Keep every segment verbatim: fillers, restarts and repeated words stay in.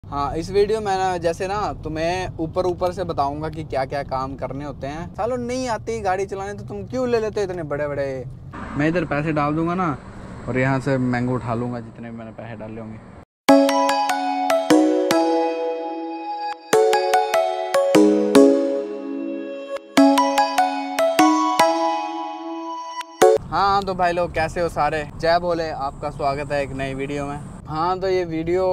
हाँ, इस वीडियो में ना जैसे ना तुम्हें ऊपर ऊपर से बताऊंगा कि क्या क्या काम करने होते हैं। सालों नहीं आती गाड़ी चलाने तो तुम क्यों ले लेते हो इतने बड़े बड़े। मैं इधर पैसे डाल दूंगा ना और यहाँ से मैंगो उठा लूंगा जितने मैंने पैसे डाले होंगे। हाँ तो भाई लोग कैसे हो सारे, जय बोले, आपका स्वागत है एक नई वीडियो में। हाँ तो ये वीडियो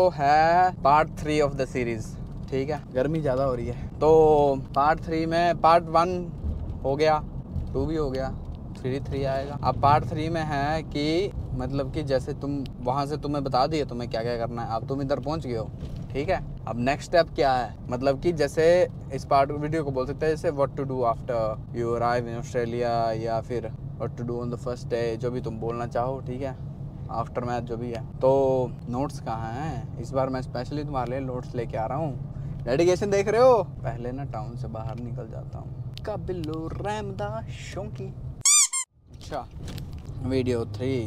है part three of the series. ठीक है, गर्मी ज़्यादा हो रही है तो पार्ट थ्री में पार्ट वन हो गया, टू भी हो गया, थ्री थ्री आएगा। अब पार्ट थ्री में है कि मतलब कि जैसे तुम वहाँ से तुम्हें बता दिए तुम्हें क्या क्या करना है, अब तुम इधर पहुँच गए हो। ठीक है, अब नेक्स्ट स्टेप क्या है, मतलब कि जैसे इस पार्ट वीडियो को बोल सकते हैं जैसे what to do after you arrive in Australia, या फिर what to do on the first day, जो भी तुम बोलना चाहो। ठीक है, आफ्टर मैथ जो भी है। तो नोट्स कहाँ हैं, इस बार मैं स्पेशली तुम्हारे लिए नोट्स लेके आ रहा हूँ। डेडिकेशन देख रहे हो। पहले ना टाउन से बाहर निकल जाता हूँ। कबिलो रहमदा शौकी। अच्छा, वीडियो थ्री।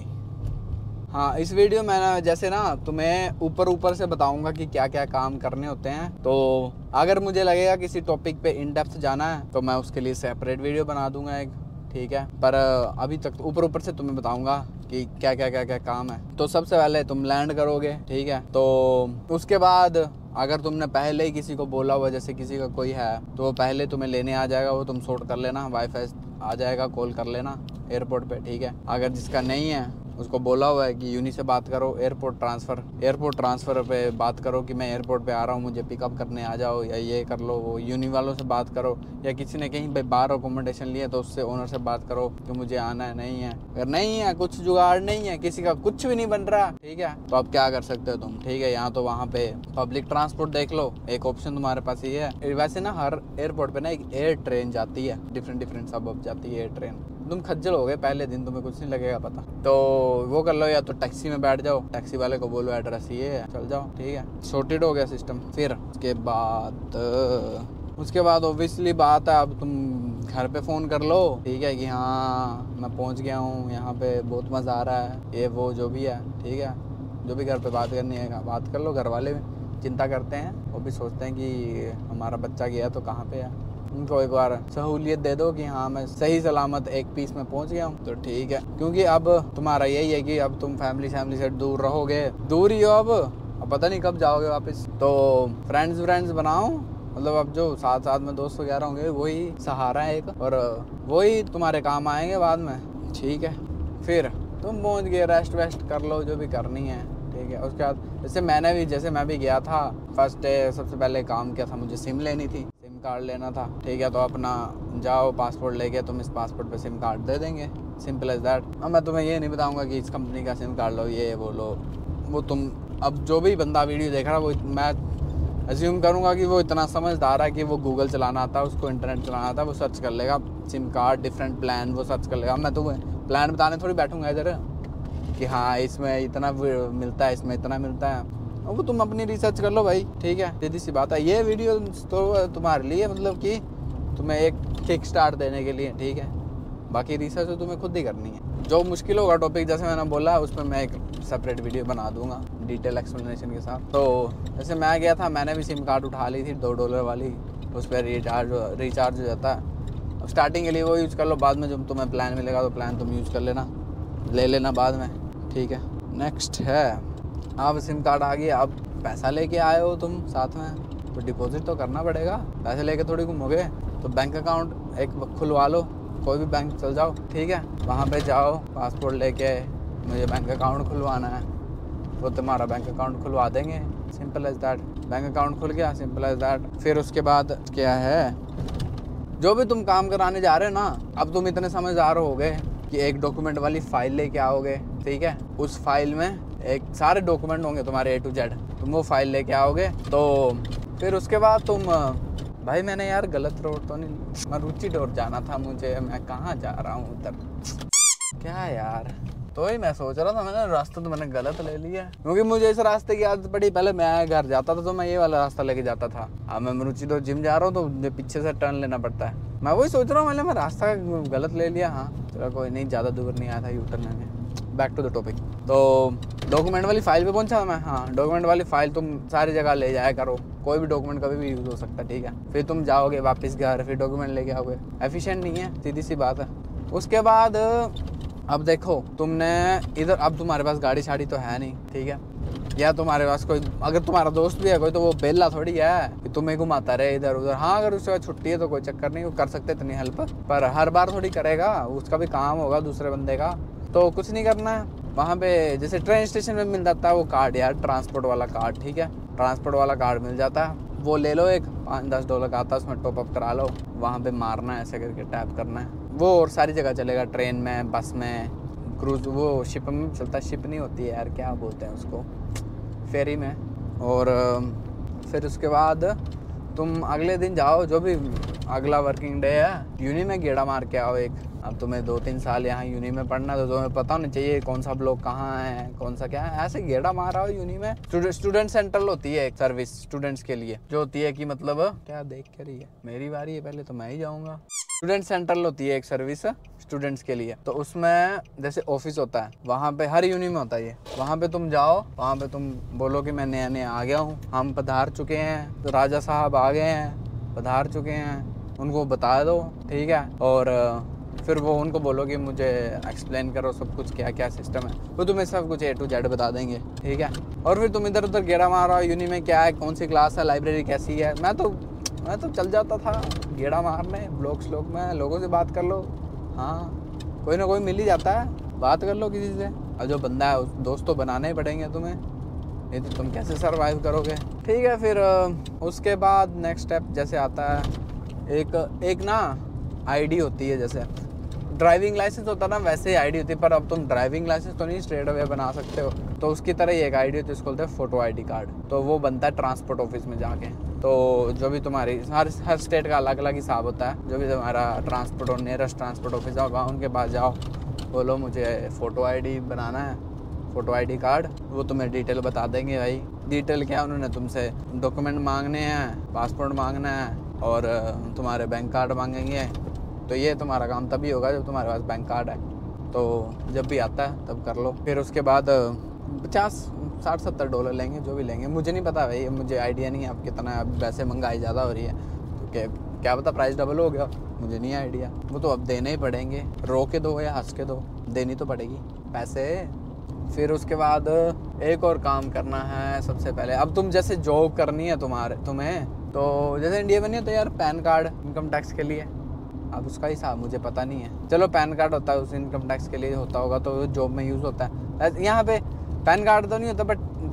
हाँ, इस वीडियो में ना जैसे ना तुम्हें ऊपर ऊपर से बताऊंगा कि क्या क्या काम करने होते हैं। तो अगर मुझे लगेगा किसी टॉपिक पे इन डेप्थ जाना है तो मैं उसके लिए सेपरेट वीडियो बना दूंगा एक। ठीक है, पर अभी तक तो ऊपर ऊपर से तुम्हें बताऊंगा कि क्या क्या क्या क्या काम है। तो सबसे पहले तुम लैंड करोगे। ठीक है, तो उसके बाद अगर तुमने पहले ही किसी को बोला हुआ, जैसे किसी का कोई है तो वो पहले तुम्हें लेने आ जाएगा, वो तुम सॉर्ट कर लेना, वाईफाई आ जाएगा, कॉल कर लेना एयरपोर्ट पे। ठीक है, अगर जिसका नहीं है उसको बोला हुआ है कि यूनी से बात करो, एयरपोर्ट ट्रांसफ़र एयरपोर्ट ट्रांसफ़र पे बात करो कि मैं एयरपोर्ट पे आ रहा हूँ, मुझे पिकअप करने आ जाओ, या ये कर लो। वो यूनी वालों से बात करो, या किसी ने कहीं पे बाहर अकोमोडेशन लिया तो उससे ओनर से बात करो कि मुझे आना है, नहीं है। अगर नहीं है, कुछ जुगाड़ नहीं है, किसी का कुछ भी नहीं बन रहा, ठीक है, तो अब क्या कर सकते हो तुम। ठीक है, यहाँ तो वहाँ पे पब्लिक ट्रांसपोर्ट देख लो, एक ऑप्शन तुम्हारे पास ये है। वैसे ना हर एयरपोर्ट पे ना एक एयर ट्रेन जाती है, डिफरेंट डिफरेंट सब जाती है एयर ट्रेन। तुम खज्जल हो गए पहले दिन, तुम्हें कुछ नहीं लगेगा पता, तो वो कर लो, या तो टैक्सी में बैठ जाओ, टैक्सी वाले को बोलो एड्रेस ये है, चल जाओ। ठीक है, सॉर्टेड हो गया सिस्टम। फिर उसके बाद उसके बाद ऑब्वियसली बात है, अब तुम घर पे फ़ोन कर लो। ठीक है, कि हाँ मैं पहुंच गया हूँ यहाँ पे, बहुत मज़ा आ रहा है, ये वो जो भी है। ठीक है, जो भी घर पे बात करनी है बात कर लो। घर वाले चिंता करते हैं, वो भी सोचते हैं कि हमारा बच्चा गया तो कहाँ पे है। उनको एक बार सहूलियत दे दो कि हाँ मैं सही सलामत एक पीस में पहुंच गया हूँ, तो ठीक है। क्योंकि अब तुम्हारा यही है कि अब तुम फैमिली फैमिली से दूर रहोगे, दूर ही हो अब अब पता नहीं कब जाओगे वापस। तो फ्रेंड्स फ्रेंड्स बनाओ, मतलब अब जो साथ साथ में दोस्त वगैरह होंगे वही सहारा है एक, और वही तुम्हारे काम आएंगे बाद में। ठीक है, फिर तुम पहुँच गए, रेस्ट वेस्ट कर लो जो भी करनी है। ठीक है, उसके बाद जैसे मैंने भी जैसे मैं भी गया था फर्स्ट डे, सबसे पहले काम क्या था, मुझे सिम लेनी थी, सिम कार्ड लेना था। ठीक है, तो अपना जाओ पासपोर्ट लेके, तुम इस पासपोर्ट पे सिम कार्ड दे देंगे, सिंपल एज दैट। अब मैं तुम्हें ये नहीं बताऊंगा कि इस कंपनी का सिम कार्ड लो, ये वो लो, वो तुम अब जो भी बंदा वीडियो देख रहा है वो मैं अज्यूम करूँगा कि वो इतना समझदार है कि वो गूगल चलाना आता है, उसको इंटरनेट चलाना आता है, वो सर्च कर लेगा सिम कार्ड, डिफरेंट प्लान वो सर्च कर लेगा। मैं तुम्हें प्लान बताने थोड़ी बैठूँगा इधर कि हाँ इसमें इतना मिलता है, इसमें इतना मिलता है, वो तुम अपनी रिसर्च कर लो भाई। ठीक है, सीधी सी बात है। ये वीडियो तो तुम्हारे लिए मतलब कि तुम्हें एक किक स्टार्ट देने के लिए। ठीक है, बाकी रिसर्च तो तुम्हें खुद ही करनी है। जो मुश्किल होगा टॉपिक, जैसे मैंने बोला, उस पर मैं एक सेपरेट वीडियो बना दूंगा डिटेल एक्सप्लेनेशन के साथ। तो जैसे मैं गया था, मैंने भी सिम कार्ड उठा ली थी दो डॉलर वाली, उस पर रिचार्ज रिचार्ज हो जाता है। अब स्टार्टिंग के लिए वो यूज़ कर लो, बाद में जब तुम्हें प्लान मिलेगा तो प्लान तुम यूज़ कर लेना, ले लेना बाद में। ठीक है, नेक्स्ट है, अब सिम कार्ड आ गया, अब पैसा लेके आए हो तुम साथ में तो डिपॉजिट तो करना पड़ेगा, पैसे लेके थोड़ी घूमोगे। तो बैंक अकाउंट एक खुलवा लो, कोई भी बैंक चल जाओ। ठीक है, वहाँ पे जाओ, पासपोर्ट लेके मुझे बैंक अकाउंट खुलवाना है, वो तुम्हारा बैंक अकाउंट खुलवा देंगे, simple as that. Bank account खुल गया, सिंपल एज दैट। फिर उसके बाद क्या है, जो भी तुम काम कराने जा रहे हो ना, अब तुम इतने समझदार हो गए कि एक डॉक्यूमेंट वाली फ़ाइल लेके आओगे। ठीक है, उस फाइल में एक सारे डॉक्यूमेंट होंगे तुम्हारे ए टू जेड, तुम वो फाइल लेके आओगे। तो फिर उसके बाद तुम, भाई मैंने यार गलत रोड तो नहीं, मैं रुचि डोर जाना था मुझे, मैं कहाँ जा रहा हूँ उधर, क्या यार। तो ही मैं सोच रहा था, मैंने रास्ता तो मैंने गलत ले लिया, क्योंकि मुझे इस रास्ते की आदत पड़ी। पहले मैं घर जाता था तो मैं ये वाला रास्ता लेके जाता था, अब मैं रुचि डोर जिम जा रहा हूँ तो मुझे पीछे से टर्न लेना पड़ता है। मैं वही सोच रहा हूँ, मैंने मैं रास्ता गलत ले लिया। हाँ चलो कोई नहीं, ज़्यादा दूर नहीं आया था यू टर्न में। Back to the topic. तो डॉक्यूमेंट वाली फाइल पे पहुंचा मैं। हाँ, डॉक्यूमेंट वाली फाइल तुम सारी जगह ले जाया करो, कोई भी डॉक्यूमेंट कभी भी यूज़ हो सकता है, ठीक है। फिर तुम जाओगे वापस घर, फिर डॉक्यूमेंट लेके आओगे, एफिशिएंट नहीं है, सीधी सी बात है। उसके बाद अब देखो, तुमने इधर, अब तुम्हारे पास गाड़ी शाड़ी तो है नहीं, ठीक है, या तुम्हारे पास कोई, अगर तुम्हारा दोस्त भी है कोई, तो वो बेला थोड़ी है कि तुम्हें घुमाता रहे इधर उधर। हाँ, अगर उसके बाद छुट्टी है तो कोई चक्कर नहीं, वो कर सकते इतनी हेल्प, पर हर बार थोड़ी करेगा, उसका भी काम होगा दूसरे बंदे का। तो कुछ नहीं करना है, वहाँ पे जैसे ट्रेन स्टेशन में मिल जाता है वो कार्ड यार, ट्रांसपोर्ट वाला कार्ड, ठीक है, ट्रांसपोर्ट वाला कार्ड मिल जाता है, वो ले लो, एक पाँच दस डॉलर का आता है, उसमें टॉपअप करा लो, वहाँ पे मारना है, ऐसे करके टैप करना है, वो और सारी जगह चलेगा, ट्रेन में, बस में, क्रूज, वो शिप में चलता, शिप नहीं होती है यार, क्या बोलते हैं उसको, फेरी में। और फिर उसके बाद तुम अगले दिन जाओ, जो भी अगला वर्किंग डे है, यूनी में गेड़ा मार के आओ एक। अब तुम्हें दो तीन साल यहाँ यूनी में पढ़ना, तो तुम्हें पता होना चाहिए कौन सा ब्लॉक कहाँ है, कौन सा क्या है, ऐसे गेड़ा मार आओ यूनी में। स्टूडेंट सेंट्रल होती है एक सर्विस स्टूडेंट्स के लिए, जो होती है कि मतलब क्या देख कर रही है, मेरी बारी है पहले तो मैं ही जाऊँगा। स्टूडेंट सेंट्रल होती है एक सर्विस स्टूडेंट्स के लिए, तो उसमें जैसे ऑफिस होता है, वहाँ पे हर यूनी में होता है ये, वहाँ पे तुम जाओ, वहाँ पे तुम बोलो कि मैं नया नया आ गया हूँ, हम पधार चुके हैं, तो राजा साहब आ गए हैं, पधार चुके हैं, उनको बता दो, ठीक है। और फिर वो उनको बोलो कि मुझे एक्सप्लेन करो सब कुछ, क्या क्या सिस्टम है, वो तुम्हें सब कुछ ए टू जेड बता देंगे, ठीक है। और फिर तुम इधर उधर गेड़ा मारो, यूनी में क्या है, कौन सी क्लास है, लाइब्रेरी कैसी है। मैं तो मैं तो चल जाता था गेड़ा मारने, ब्लॉक स्लॉक में, लोगों से बात कर लो, हाँ कोई ना कोई मिल ही जाता है, बात कर लो किसी से। और जो बंदा है उस दोस्त तो बनाने ही पड़ेंगे तुम्हें, नहीं तो तुम कैसे सरवाइव करोगे, ठीक है। फिर उसके बाद नेक्स्ट स्टेप जैसे आता है, एक एक ना आईडी होती है, जैसे ड्राइविंग लाइसेंस होता है ना, वैसे ही आईडी होती है, पर अब तुम ड्राइविंग लाइसेंस तो नहीं स्ट्रेट अवे बना सकते हो, तो उसकी तरह ही एक आईडी होती है, उसको बोलते हैं फोटो आईडी कार्ड। तो वो बनता है ट्रांसपोर्ट ऑफिस में जाके। तो जो भी तुम्हारी हर हर स्टेट का अलग अलग हिसाब होता है, जो भी तुम्हारा ट्रांसपोर्ट और नियरेस्ट ट्रांसपोर्ट ऑफिस होगा, उनके पास जाओ, बोलो मुझे फ़ोटो आईडी बनाना है, फ़ोटो आईडी कार्ड, वो तुम्हें डिटेल बता देंगे। भाई डिटेल क्या, उन्होंने तुमसे डॉक्यूमेंट मांगने हैं, पासपोर्ट मांगना है और तुम्हारे बैंक कार्ड मांगेंगे। तो ये तुम्हारा काम तभी होगा जब तुम्हारे पास बैंक कार्ड है, तो जब भी आता है तब कर लो। फिर उसके बाद पचास साठ सत्तर डॉलर लेंगे, जो भी लेंगे, मुझे नहीं पता भाई, मुझे आइडिया नहीं है अब कितना, अब वैसे महंगाई ज़्यादा हो रही है तो क्या क्या पता प्राइस डबल हो गया, मुझे नहीं आइडिया। वो तो अब देने ही पड़ेंगे, रो के दो या हंस के दो, देनी तो पड़ेगी पैसे। फिर उसके बाद एक और काम करना है सबसे पहले, अब तुम जैसे जॉब करनी है तुम्हारे तुम्हें, तो जैसे इंडिया में नहीं होता यार पैन कार्ड इनकम टैक्स के लिए, अब उसका हिसाब मुझे पता नहीं है, चलो पैन कार्ड होता है उस इनकम टैक्स के लिए होता होगा, तो जॉब में यूज़ होता है। यहाँ पे पैन कार्ड तो नहीं होता,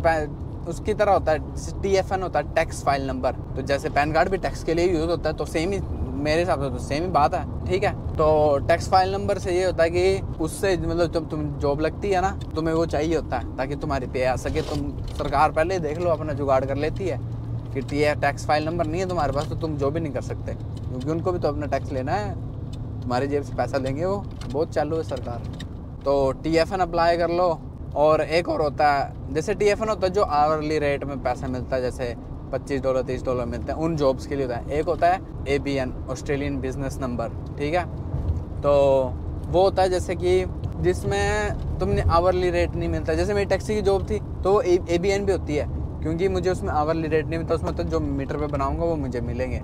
बट उसकी तरह होता है, टी एफ एन होता है, टैक्स फाइल नंबर। तो जैसे पैन कार्ड भी टैक्स के लिए यूज़ होता है, तो सेम ही मेरे हिसाब से तो सेम ही बात है, ठीक है। तो टैक्स फाइल नंबर से ये होता है कि उससे मतलब जब तुम जॉब लगती है ना, तुम्हें वो चाहिए होता है ताकि तुम्हारी पे आ सके। तुम सरकार पहले देख लो अपना जुगाड़ कर लेती है कि टी टैक्स फाइल नंबर नहीं है तुम्हारे पास, तो तुम जॉब भी नहीं कर सकते, क्योंकि उनको भी तो अपना टैक्स लेना है, तुम्हारी जेब से पैसा लेंगे, वो बहुत चालू है सरकार। तो टी एफ एन अप्लाई कर लो। और एक और होता है, जैसे टी एफ एन होता है जो आवरली रेट में पैसा मिलता है, जैसे पच्चीस डॉलर तीस डॉलर मिलते हैं, उन जॉब्स के लिए होता है। एक होता है A B N, Australian business number, ठीक है। तो वो होता है जैसे कि जिसमें तुमने आवरली रेट नहीं मिलता, जैसे मेरी टैक्सी की जॉब थी तो ए बी एन भी होती है, क्योंकि मुझे उसमें आवरली रेट नहीं मिलता, उसमें तो जो मीटर पे बनाऊंगा वो मुझे मिलेंगे।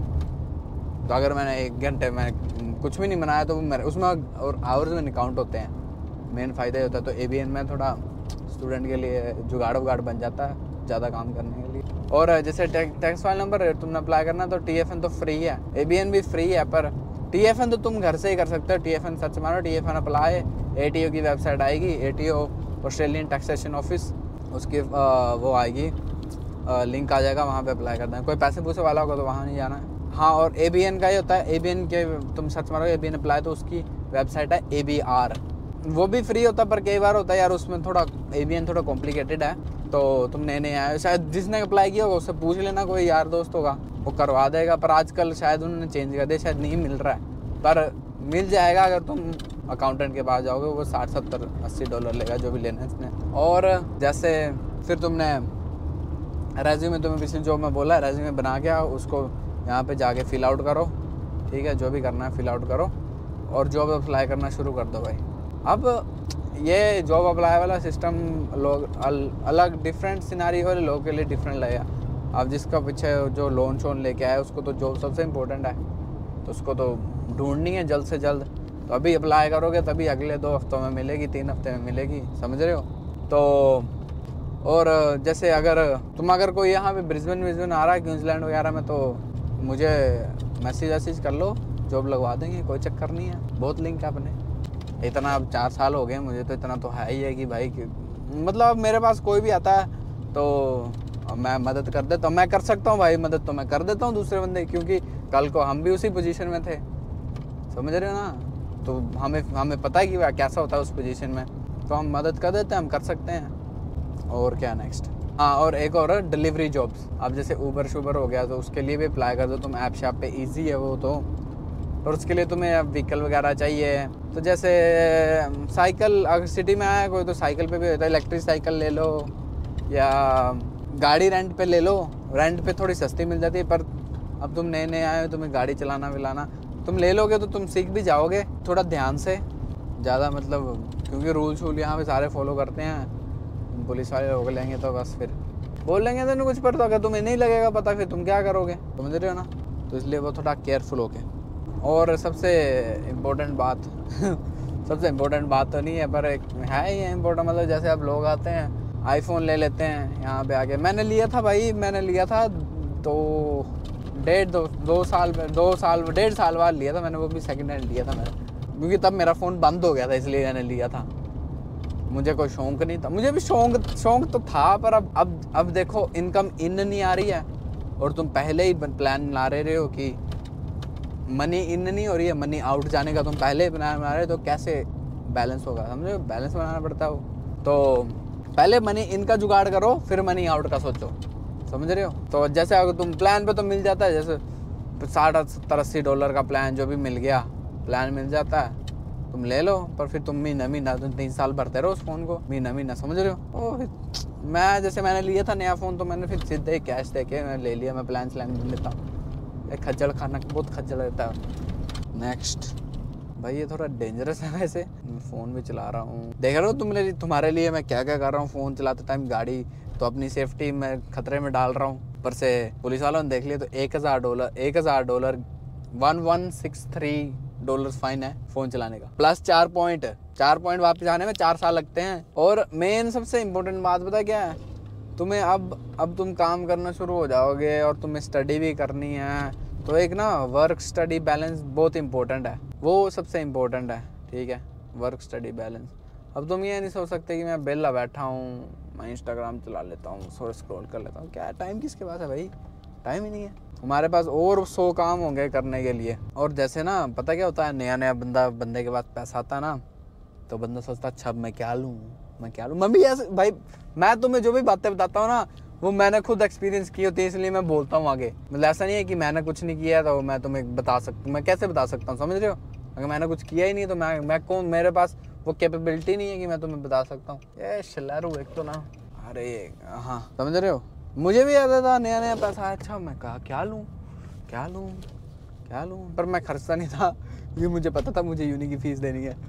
तो अगर मैंने एक घंटे में कुछ भी नहीं बनाया तो मेरे उसमें और आवर्स में काउंट होते हैं, मेन फ़ायदा ही होता है। तो ए बी एन में थोड़ा स्टूडेंट के लिए जुगाड़ उगाड़ बन जाता है ज़्यादा काम करने के लिए। और जैसे टैक्स फाइल नंबर तुमने अप्लाई करना तो टी एफ एन तो फ्री है, ए बी एन भी फ्री है, पर टी एफ एन तो तुम घर से ही कर सकते हो। टी एफ एन सर्च मारो, T F N apply, A T O की वेबसाइट आएगी, A T O Australian taxation office, उसकी वो आएगी, लिंक आ जाएगा, वहाँ पे अप्लाई करना है। कोई पैसे पूछे वाला होगा तो वहाँ नहीं जाना है। हाँ, और ए बी एन का ही होता है, ए बी एन के तुम सर्च मारो ए बी एन अप्लाई, तो उसकी वेबसाइट है ए बी आर, वो भी फ्री होता है, पर कई बार होता है यार उसमें थोड़ा ए बी एन थोड़ा कॉम्प्लिकेटेड है, तो तुम नए नए आए, शायद जिसने अप्लाई किया होगा उससे पूछ लेना, कोई यार दोस्त होगा वो करवा देगा। पर आजकल शायद उन्होंने चेंज कर दिया, शायद नहीं मिल रहा है, पर मिल जाएगा अगर तुम अकाउंटेंट के पास जाओगे, वो साठ सत्तर अस्सी डॉलर लेगा जो भी लेना है इसने। और जैसे फिर तुमने रेज्यूमे, तुम्हें पिछली जॉब में बोला है रेज्यूमे बना के आओ, उसको यहाँ पे जाके फिल आउट करो, ठीक है, जो भी करना है फिल आउट करो और जॉब अप्लाई करना शुरू कर दो भाई। अब ये जॉब अप्लाई वाला सिस्टम लोग अल, अलग डिफरेंट सिनारी वाले लोगों के लिए डिफरेंट लगेगा। अब जिसका पीछे जो लोन शोन लेके आया उसको तो जॉब सबसे इम्पोर्टेंट है, तो उसको तो ढूंढनी है जल्द से जल्द। तो अभी अप्लाई करोगे तभी अगले दो हफ्तों में मिलेगी, तीन हफ्ते में मिलेगी, समझ रहे हो। तो और जैसे अगर तुम अगर कोई यहाँ पे ब्रिस्बेन विस्बेन आ रहा है क्वींसलैंड वगैरह में, तो मुझे मैसेज वैसेज कर लो, जॉब लगवा देंगे, कोई चक्कर नहीं है। बहुत लिंक है अपने, इतना अब चार साल हो गए मुझे, तो इतना तो है ही है कि भाई कि, मतलब अब मेरे पास कोई भी आता है तो मैं मदद कर देता हूँ, मैं कर सकता हूँ भाई मदद, तो मैं कर देता हूँ दूसरे बंदे, क्योंकि कल को हम भी उसी पोजीशन में थे, समझ रहे हो ना। तो हमें हमें पता है कि वह कैसा होता है उस पोजीशन में, तो हम मदद कर देते हैं, हम कर सकते हैं। और क्या नेक्स्ट, हाँ और एक और डिलीवरी जॉब्स। अब जैसे ऊबर शूबर हो गया तो उसके लिए भी अप्लाई कर दो तुम, ऐप शैप पे ईजी है वो तो। और उसके लिए तुम्हें अब व्हीकल वगैरह चाहिए, तो जैसे साइकिल, अगर सिटी में आया कोई तो साइकिल पे भी होता है, इलेक्ट्रिक साइकिल ले लो या गाड़ी रेंट पे ले लो, रेंट पे थोड़ी सस्ती मिल जाती है। पर अब तुम नए नए आए हो, तुम्हें गाड़ी चलाना विलाना, तुम ले लोगे तो तुम सीख भी जाओगे थोड़ा ध्यान से, ज़्यादा मतलब, क्योंकि रूल शूल यहाँ पे सारे फॉलो करते हैं। पुलिस वाले रोक लेंगे तो बस फिर बोल लेंगे तेने कुछ, पर तो अगर तुम्हें नहीं लगेगा पता फिर तुम क्या करोगे, समझ रहे हो ना। तो इसलिए वो थोड़ा केयरफुल हो के। और सबसे इम्पोर्टेंट बात सबसे इम्पोर्टेंट बात तो नहीं है पर एक है ये इम्पोर्टेंट, मतलब जैसे अब लोग आते हैं आईफोन ले लेते हैं यहाँ पे आके। मैंने लिया था भाई, मैंने लिया था दो डेढ़ दो दो साल दो साल डेढ़ साल बाद लिया था मैंने, वो भी सेकंड हैंड लिया था मैंने, क्योंकि तब मेरा फ़ोन बंद हो गया था इसलिए मैंने लिया था। मुझे कोई शौक नहीं था, मुझे भी शौक शौक तो था, पर अब अब अब देखो इनकम इन नहीं आ रही है और तुम पहले ही प्लान बना रहे हो कि मनी इन नहीं हो रही है, मनी आउट जाने का तुम पहले ही प्लान बना रहे हो, तो कैसे बैलेंस होगा, समझो। बैलेंस बनाना पड़ता हो तो पहले मनी इन का जुगाड़ करो, फिर मनी आउट का सोचो, समझ रहे हो। तो जैसे अगर तुम प्लान पे तो मिल जाता है, जैसे साठ सत्तर अस्सी डॉलर का प्लान जो भी मिल गया, प्लान मिल जाता है, तुम ले लो। पर फिर तुम महीना महीना तुम तीन साल भरते रहो उस फ़ोन को, महीना महीना, समझ रहे हो। ओ मैं जैसे मैंने लिया था नया फ़ोन, तो मैंने फिर सीधे कैश दे के मैं ले लिया, मैं प्लान स्लैन लेता हूँ, एक खज्जल खाना बहुत खज्जल रहता है। नेक्स्ट भाई ये थोड़ा डेंजरस है वैसे, मैं फ़ोन भी चला रहा हूँ, देख रहे हो तुम तुम्हारे लिए मैं क्या क्या कर रहा हूँ। फ़ोन चलाते टाइम गाड़ी तो अपनी सेफ्टी मैं खतरे में डाल रहा हूँ, पर से पुलिस वालों ने देख लिया तो एक हज़ार डॉलर एक हज़ार dollar one one six three dollar fine है फ़ोन चलाने का, प्लस चार पॉइंट चार पॉइंट वापस आने में चार साल लगते हैं। और मेन सबसे इम्पोर्टेंट बात पता क्या है, तुम्हें अब अब तुम काम करना शुरू हो जाओगे और तुम्हें स्टडी भी करनी है, तो एक ना वर्क स्टडी बैलेंस बहुत इंपॉर्टेंट है, वो सबसे इम्पोर्टेंट है, ठीक है, वर्क स्टडी बैलेंस। अब तुम ये नहीं सोच सकते कि मैं बेला बैठा हूँ, मैं इंस्टाग्राम चला लेता हूँ, थोड़ा स्क्रॉल कर लेता हूँ, क्या टाइम किसके पास है भाई, टाइम ही नहीं है हमारे पास, और सौ काम होंगे करने के लिए। और जैसे ना पता क्या होता है, नया नया बंदा बंदे के पास पैसा आता है ना, तो बंदा सोचता अच्छा मैं क्या लूँ मैं क्या लूँ मम्मी ऐसे भाई, मैं तुम्हें जो भी बातें बताता हूँ ना वो मैंने खुद एक्सपीरियंस की होती है, इसलिए मैं बोलता हूँ आगे। मतलब ऐसा नहीं है कि मैंने कुछ नहीं किया तो मैं तुम्हें बता सकता हूँ, मैं कैसे बता सकता हूँ, समझ रहे हो। अगर मैंने कुछ किया ही नहीं तो मैं मैं कौन, मेरे पास वो कैपेबिलिटी नहीं है कि मैं तुम्हें बता सकता हूँ। ये शिलारू एक तो ना, अरे हाँ समझ रहे हो। मुझे भी याद था नया नया पैसा, अच्छा मैं कहा क्या लूँ क्या लूँ क्या लूँ, पर मैं खर्चता नहीं था क्योंकि मुझे पता था मुझे यूनी की फ़ीस देनी है,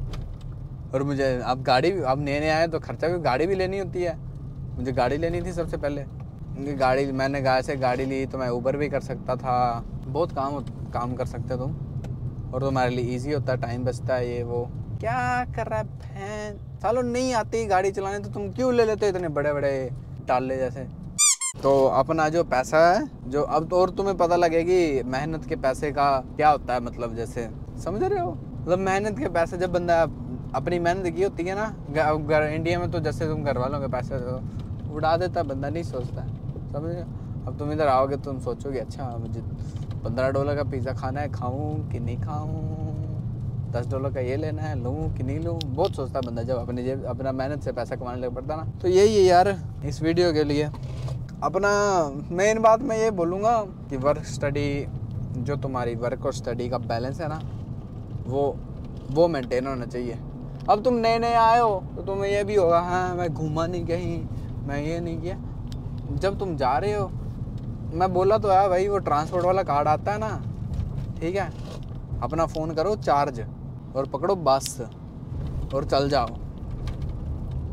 और मुझे अब गाड़ी अब नए नए आए तो खर्चा भी गाड़ी भी लेनी होती है, मुझे गाड़ी लेनी थी सबसे पहले, क्योंकि गाड़ी मैंने गाय से गाड़ी ली तो मैं ऊबर भी कर सकता था, बहुत काम काम कर सकते तुम, और तुम्हारे लिए इजी होता है, टाइम बचता है, ये वो। क्या कर रहा है फैन, सालों नहीं आती गाड़ी चलाने तो तुम क्यों ले लेते हो इतने बड़े बड़े टाले जैसे। तो अपना जो पैसा है जो अब तो, और तुम्हें पता लगेगी मेहनत के पैसे का क्या होता है, मतलब जैसे समझ रहे हो, मतलब मेहनत के पैसे जब बंदा अपनी मेहनत की होती है ना, घर इंडिया में तो जैसे तुम घर वालों के पैसे तो उड़ा देता बंदा, नहीं सोचता है, समझ रहे हो। अब तुम इधर आओगे तुम सोचोगे अच्छा मुझे पंद्रह डॉलर का पिज़्ज़ा खाना है, खाऊं कि नहीं खाऊं, दस डॉलर का ये लेना है, लूँ कि नहीं लूँ, बहुत सोचता बंदा जब अपनी जेब अपना मेहनत से पैसा कमाने लग पड़ता ना। तो यही है यार इस वीडियो के लिए अपना मेन बात मैं ये बोलूँगा कि वर्क स्टडी, जो तुम्हारी वर्क और स्टडी का बैलेंस है ना, वो वो मेंटेन होना चाहिए। अब तुम नए नए आए हो तो तुम्हें ये भी होगा हाँ मैं घूमा नहीं कहीं, मैं ये नहीं किया। जब तुम जा रहे हो, मैं बोला तो है भाई, वो ट्रांसपोर्ट वाला कार्ड आता है ना, ठीक है, अपना फ़ोन करो चार्ज और पकड़ो बस और चल जाओ,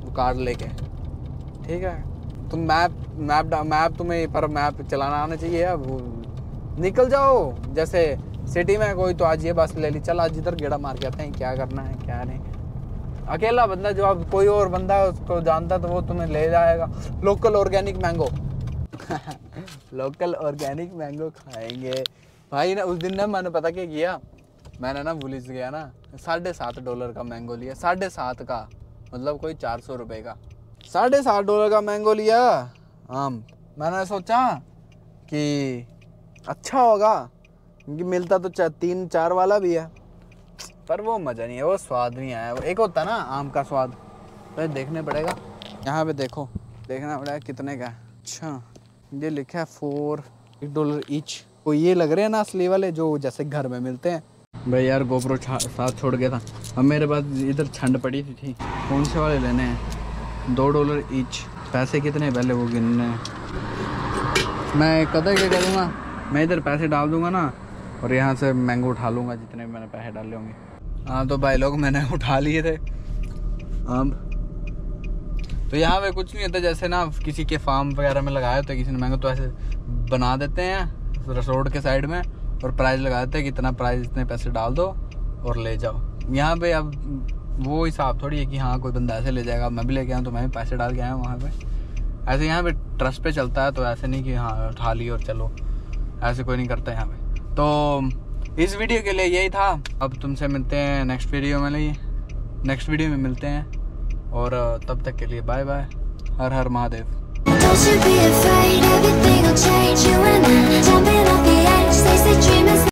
वो कार्ड लेके, ठीक है। तुम मैप मैप मैप तुम्हें पर मैप चलाना आना चाहिए। अब निकल जाओ, जैसे सिटी में कोई तो आज ये बस ले ली, चल आज इधर गेड़ा मार के आते हैं, क्या करना है क्या नहीं। अकेला बंदा, जो अब कोई और बंदा है उसको जानता तो वो तुम्हें ले जाएगा। Local organic mango local organic mango खाएंगे भाई ना। उस दिन ना मैंने पता क्या किया, मैंने ना पुलिस गया ना, साढ़े सात डॉलर का मैंगो लिया, साढ़े सात का, मतलब कोई चार सौ रुपये का, साढ़े सात डॉलर का मैंगो लिया आम। मैंने सोचा कि अच्छा होगा क्योंकि मिलता तो चा, तीन चार वाला भी है, पर वो मज़ा नहीं है, वो स्वाद नहीं आया। एक होता ना आम का स्वाद, तो देखने पड़ेगा। यहाँ पे देखो, देखना पड़ेगा कितने का है। अच्छा ये लिखा है फोर एक डॉलर ईच। वो ये लग रहे हैं ना असली वाले, जो जैसे घर में मिलते हैं। भाई यार गोप्रो साथ छोड़ गया था, अब मेरे पास इधर छंड पड़ी थी, थी। कौन से वाले लेने हैं? दो डॉलर ईच। पैसे कितने पहले वो गिनने हैं। मैं कदर क्या करूँगा, मैं इधर पैसे डाल दूँगा ना और यहाँ से मैंगो उठा लूँगा जितने मैंने पैसे डाले होंगे। हाँ तो भाई लोग मैंने उठा लिए थे आम। तो यहाँ पे कुछ नहीं होता, जैसे ना किसी के फार्म वगैरह में लगाया होता है किसी ने मैंगो, तो ऐसे बना देते हैं रोड के साइड में और प्राइस लगा देते हैं कि इतना प्राइस, इतने पैसे डाल दो और ले जाओ। यहाँ पे अब वो हिसाब थोड़ी है कि हाँ कोई बंदा ऐसे ले जाएगा, मैं भी लेके आया तो मैं भी पैसे डाल के आया हूँ वहाँ पे। ऐसे यहाँ पे ट्रस्ट पे चलता है, तो ऐसे नहीं कि हाँ उठा ली और चलो, ऐसे कोई नहीं करता यहाँ पे। तो इस वीडियो के लिए यही था। अब तुमसे मिलते हैं नेक्स्ट वीडियो में, लिए नेक्स्ट वीडियो में मिलते हैं, और तब तक के लिए bye bye. Har Har Mahadev. Don't you be afraid, everything will change. You and I, jumping off the edge, they say dream is